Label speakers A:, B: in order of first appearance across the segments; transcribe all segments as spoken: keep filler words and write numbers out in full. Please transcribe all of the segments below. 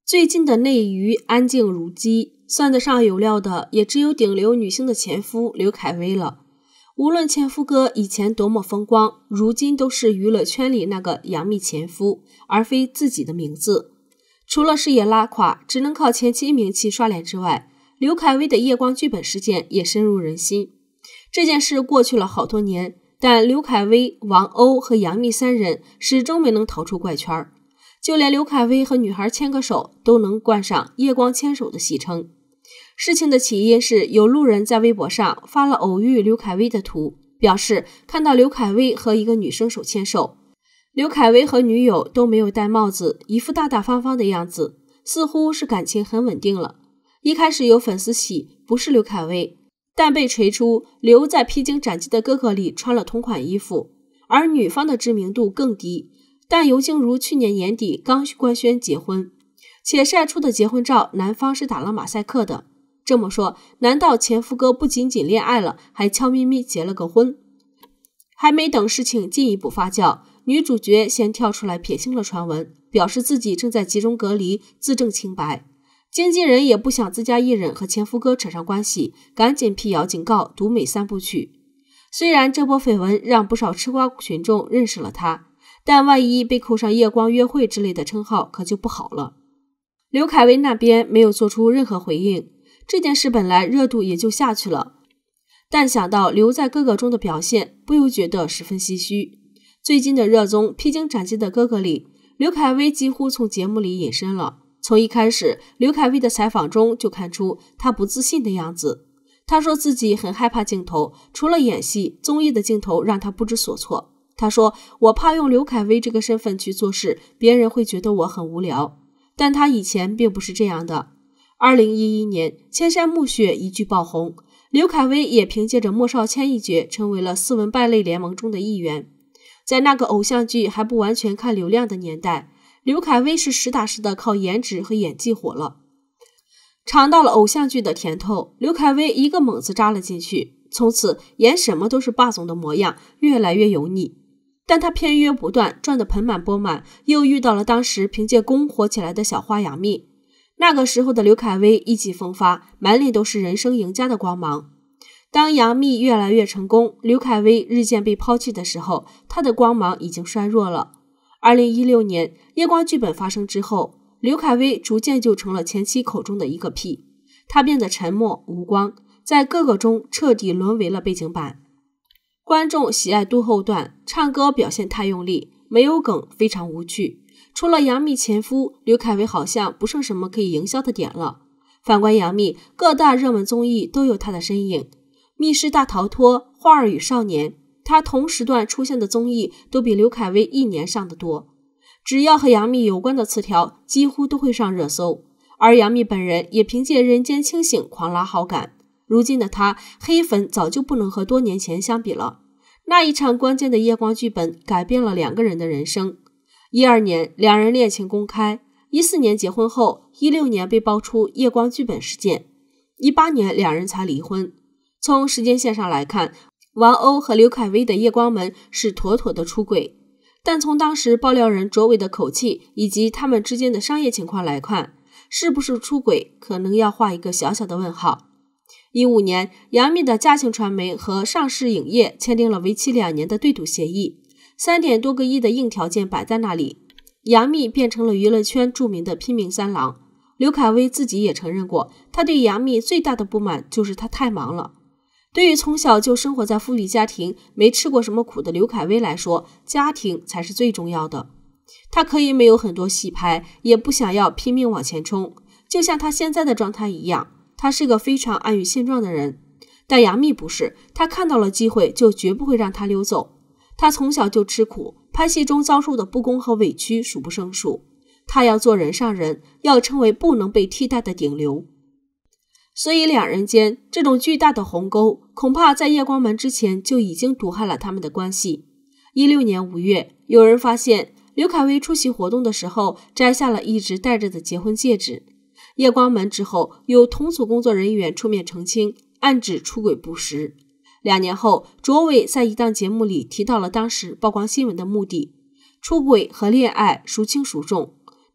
A: 最近的内娱安静如鸡，算得上有料的也只有顶流女星的前夫刘恺威了。无论前夫哥以前多么风光，如今都是娱乐圈里那个杨幂前夫，而非自己的名字。除了事业拉垮，只能靠前妻名气刷脸之外，刘恺威的夜光剧本事件也深入人心。这件事过去了好多年，但刘恺威、王鸥和杨幂三人始终没能逃出怪圈，就连刘恺威和女孩牵个手都能冠上夜光牵手的戏称。事情的起因是有路人在微博上发了偶遇刘恺威的图，表示看到刘恺威和一个女生手牵手，刘恺威和女友都没有戴帽子，一副大大方方的样子，似乎是感情很稳定了。一开始有粉丝喜不是刘恺威，但被锤出刘在披荆斩棘的哥哥里穿了同款衣服，而女方的知名度更低。但尤静茹去年年底刚官宣结婚，且晒出的结婚照男方是打了马赛克的。这么说，难道前夫哥不仅仅恋爱了，还悄咪咪结了个婚？还没等事情进一步发酵，女主角先跳出来撇清了传闻，表示自己正在集中隔离，自证清白。经纪人也不想自家艺人和前夫哥扯上关系，赶紧辟谣警告独美三部曲。虽然这波绯闻让不少吃瓜群众认识了他，但万一被扣上夜光约会之类的称号可就不好了。刘恺威那边没有做出任何回应，这件事本来热度也就下去了，但想到刘在哥哥中的表现，不由觉得十分唏嘘。最近的热综《披荆斩棘的哥哥》里，刘恺威几乎从节目里隐身了。从一开始，刘恺威的采访中就看出他不自信的样子。他说自己很害怕镜头，除了演戏，综艺的镜头让他不知所措。他说，我怕用刘恺威这个身份去做事，别人会觉得我很无聊。但他以前并不是这样的。二零一一年，千山暮雪一剧爆红，刘恺威也凭借着莫少谦一角成为了斯文败类联盟中的一员。在那个偶像剧还不完全看流量的年代，刘恺威是实打实的靠颜值和演技火了。尝到了偶像剧的甜头，刘恺威一个猛子扎了进去，从此演什么都是霸总的模样，越来越油腻。但他片约不断，赚得盆满钵满，又遇到了当时凭借宫火起来的小花杨幂。那个时候的刘恺威意气风发，满脸都是人生赢家的光芒。当杨幂越来越成功，刘恺威日渐被抛弃的时候，他的光芒已经衰弱了。二零一六年夜光剧本发生之后，刘恺威逐渐就成了前妻口中的一个屁，他变得沉默无光，在各个中彻底沦为了背景板。观众喜爱杜后段，唱歌表现太用力，没有梗，非常无趣。除了杨幂前夫，刘恺威好像不剩什么可以营销的点了。反观杨幂，各大热门综艺都有她的身影，密室大逃脱、花儿与少年，她同时段出现的综艺都比刘恺威一年上的多。只要和杨幂有关的词条，几乎都会上热搜。而杨幂本人也凭借《人间清醒》狂拉好感。如今的她，黑粉早就不能和多年前相比了。那一场关键的夜光剧本改变了两个人的人生。一二年，两人恋情公开；一四年结婚后，一六年被爆出夜光剧本事件；一八年两人才离婚。从时间线上来看，王鸥和刘恺威的夜光门是妥妥的出轨。但从当时爆料人卓伟的口气以及他们之间的商业情况来看，是不是出轨可能要画一个小小的问号。一五年，杨幂的嘉庆传媒和上市影业签订了为期两年的对赌协议，三点多个亿的硬条件摆在那里，杨幂变成了娱乐圈著名的拼命三郎。刘恺威自己也承认过，他对杨幂最大的不满就是她太忙了。对于从小就生活在富裕家庭，没吃过什么苦的刘恺威来说，家庭才是最重要的。他可以没有很多戏拍，也不想要拼命往前冲，就像他现在的状态一样，他是个非常安于现状的人。但杨幂不是，他看到了机会就绝不会让他溜走。他从小就吃苦，拍戏中遭受的不公和委屈数不胜数。他要做人上人，要成为不能被替代的顶流。所以两人间这种巨大的鸿沟，恐怕在夜光门之前就已经毒害了他们的关系。一六年五月，有人发现刘恺威出席活动的时候摘下了一直戴着的结婚戒指。夜光门之后，有同组工作人员出面澄清，暗指出轨不实。两年后，卓伟在一档节目里提到了当时曝光新闻的目的，出轨和恋爱孰轻孰重。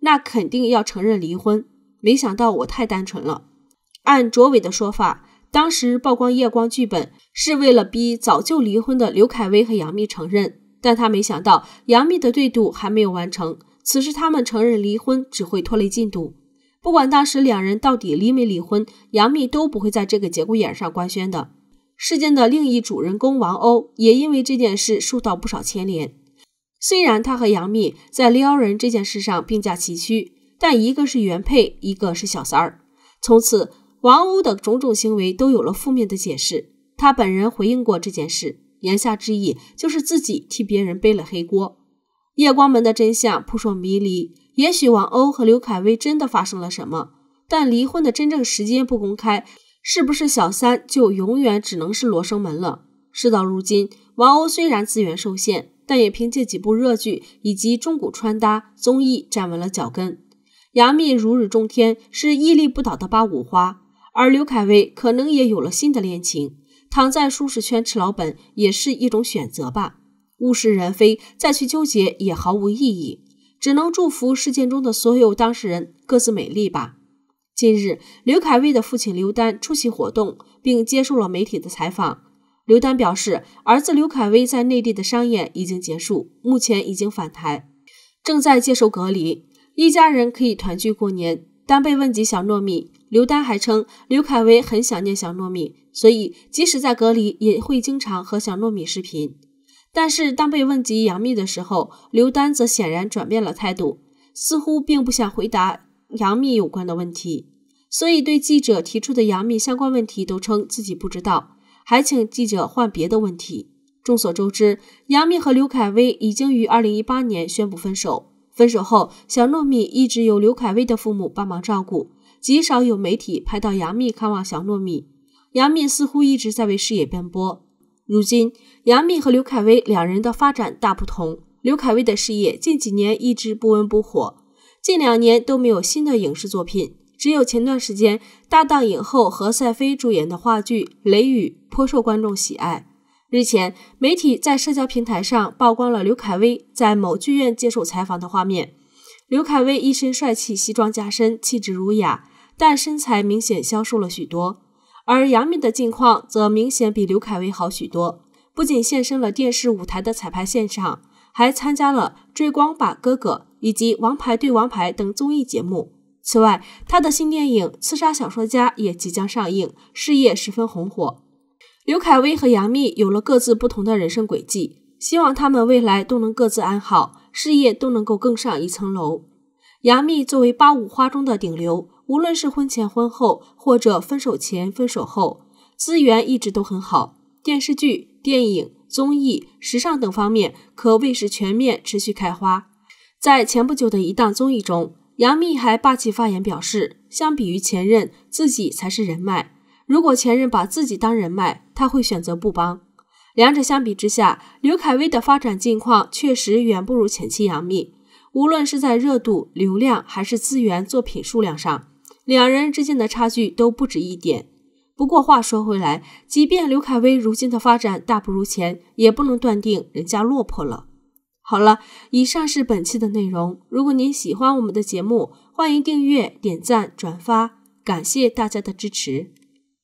A: 那肯定要承认离婚。没想到我太单纯了。按卓伟的说法，当时曝光夜光剧本是为了逼早就离婚的刘恺威和杨幂承认，但他没想到杨幂的对赌还没有完成，此时他们承认离婚只会拖累进度。不管当时两人到底离没离婚，杨幂都不会在这个节骨眼上官宣的。事件的另一主人公王鸥也因为这件事受到不少牵连。虽然他和杨幂在撩人这件事上并驾齐驱，但一个是原配，一个是小三儿。从此王鸥的种种行为都有了负面的解释，他本人回应过这件事，言下之意就是自己替别人背了黑锅。夜光门的真相扑朔迷离，也许王鸥和刘恺威真的发生了什么，但离婚的真正时间不公开，是不是小三就永远只能是罗生门了。事到如今，王鸥虽然资源受限，但也凭借几部热剧以及中古穿搭综艺站稳了脚跟。杨幂如日中天，是屹立不倒的八五花，而刘恺威可能也有了新的恋情，躺在舒适圈吃老本也是一种选择吧。物是人非，再去纠结也毫无意义，只能祝福事件中的所有当事人各自美丽吧。近日，刘恺威的父亲刘丹出席活动，并接受了媒体的采访。刘丹表示，儿子刘恺威在内地的商演已经结束，目前已经返台，正在接受隔离，一家人可以团聚过年。当被问及小糯米，刘丹还称刘恺威很想念小糯米，所以即使在隔离也会经常和小糯米视频。但是当被问及杨幂的时候，刘丹则显然转变了态度，似乎并不想回答杨幂有关的问题，所以对记者提出的杨幂相关问题都称自己不知道，还请记者换别的问题。众所周知，杨幂和刘恺威已经于二零一八年宣布分手，分手后小糯米一直由刘恺威的父母帮忙照顾，极少有媒体拍到杨幂看望小糯米。杨幂似乎一直在为事业奔波。如今杨幂和刘恺威两人的发展大不同，刘恺威的事业近几年一直不温不火，近两年都没有新的影视作品，只有前段时间搭档影后何赛飞主演的话剧《雷雨》颇受观众喜爱。日前，媒体在社交平台上曝光了刘恺威在某剧院接受采访的画面。刘恺威一身帅气，西装加身，气质儒雅，但身材明显消瘦了许多。而杨幂的近况则明显比刘恺威好许多，不仅现身了电视舞台的彩排现场，还参加了《追光吧哥哥》以及《王牌对王牌》等综艺节目。此外，她的新电影《刺杀小说家》也即将上映，事业十分红火。刘恺威和杨幂有了各自不同的人生轨迹，希望他们未来都能各自安好，事业都能够更上一层楼。杨幂作为八五花中的顶流，无论是婚前婚后，或者分手前分手后，资源一直都很好，电视剧、电影、综艺、时尚等方面可谓是全面持续开花。在前不久的一档综艺中，杨幂还霸气发言表示，相比于前任，自己才是人脉，如果前任把自己当人脉，她会选择不帮。两者相比之下，刘恺威的发展境况确实远不如前妻杨幂，无论是在热度、流量还是资源、作品数量上，两人之间的差距都不止一点。不过话说回来，即便刘恺威如今的发展大不如前，也不能断定人家落魄了。好了，以上是本期的内容。如果您喜欢我们的节目，欢迎订阅、点赞、转发，感谢大家的支持。